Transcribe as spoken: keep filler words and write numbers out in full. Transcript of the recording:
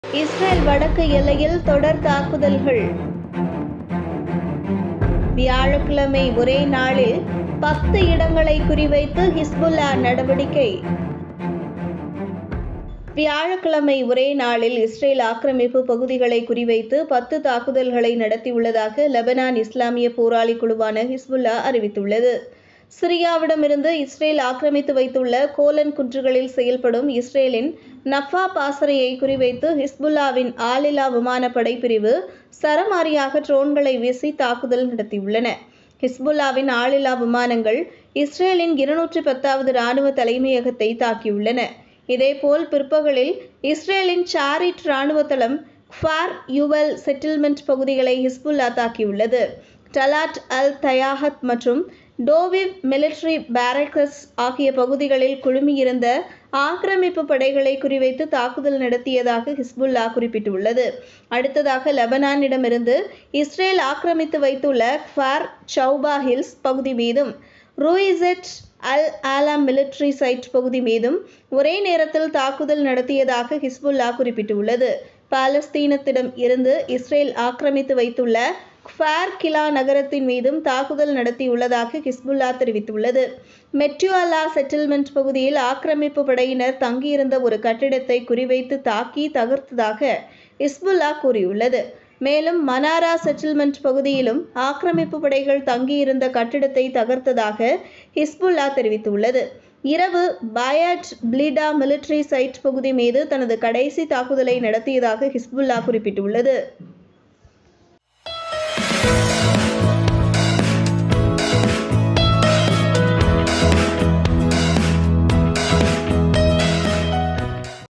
Israel வடக்கு எல்லையில் தொடர் தாக்குதல்கள். வியாழக்கிழமை ஒரே நாளில் பத்து இடங்களை குறிவைத்து ஹிஸ்புல்லா நடவடிக்கை. வியாழக்கிழமை ஒரே நாளில் இஸ்ரேல் ஆக்கிரமிப்பு பகுதிகளை குறிவைத்து பத்து தாக்குதல்களை நடத்தியுள்ளதாக லெபனான் இஸ்லாமிய போராளி குழுவான ஹிஸ்புல்லா அறிவித்துள்ளது. சிரியாவிடமிருந்து இஸ்ரேல் ஆக்கிரமித்து வைத்துள்ள கோலன் குன்றுகளில் செயல்படும் இஸ்ரேலின் நஃபா பாசறையை குறிவைத்து ஹிஸ்புல்லாவின் ஆளில்லா விமானப்படை பிரிவு சரமாரியாக ட்ரோன்களை வீசி தாக்குதல் நடத்தியுள்ளன. ஹிஸ்புல்லாவின் ஆளில்லா விமானங்கள் இஸ்ரேலின் இருநூற்றி பத்தாவது இராணுவ தலைமையகத்தை தாக்கியுள்ளன. இதேபோல் பிற்பகலில் இஸ்ரேலின் சாரிட் இராணுவ தளம், குஃபார் யுவல் செட்டில்மெண்ட் பகுதிகளை ஹிஸ்புல்லா தாக்கியுள்ளது. டலாட் அல் தயாஹத் மற்றும் டோவிவ் மிலிட்டரி பேரக்ஸ் ஆகிய பகுதிகளில் குழுமியிருந்த ஆக்கிரமிப்பு படைகளை குறிவைத்து தாக்குதல் நடத்தியதாக ஹிஸ்புல்லா குறிப்பிட்டுள்ளது. அடுத்ததாக லெபனானிடமிருந்து இஸ்ரேல் ஆக்கிரமித்து வைத்துள்ள குஃபார் சௌபா ஹில்ஸ் பகுதி மீதும் ரூயிசெட் அல் ஆலாம் மிலிட்டரி சைட் பகுதி மீதும் ஒரே நேரத்தில் தாக்குதல் நடத்தியதாக ஹிஸ்புல்லா குறிப்பிட்டுள்ளது. பாலஸ்தீனத்திடம் இருந்து இஸ்ரேல் ஆக்கிரமித்து வைத்துள்ள குஃபார் கிலா நகரத்தின் மீதும் தாக்குதல் நடத்தியுள்ளதாக ஹிஸ்புல்லா தெரிவித்துள்ளது. மெட்யூஅல்லா செட்டில்மெண்ட் பகுதியில் ஆக்கிரமிப்பு படையினர் தங்கியிருந்த ஒரு கட்டிடத்தை குறிவைத்து தாக்கி தகர்த்ததாக ஹிஸ்புல்லா கூறியுள்ளது. மேலும் மனாரா செட்டில்மெண்ட் பகுதியிலும் ஆக்கிரமிப்பு படைகள் தங்கியிருந்த கட்டிடத்தை தகர்த்ததாக ஹிஸ்புல்லா தெரிவித்துள்ளது. இரவு பயாட் பிளிடா மிலிட்டரி சைட் பகுதி மீது தனது கடைசி தாக்குதலை நடத்தியதாக ஹிஸ்புல்லா குறிப்பிட்டுள்ளது.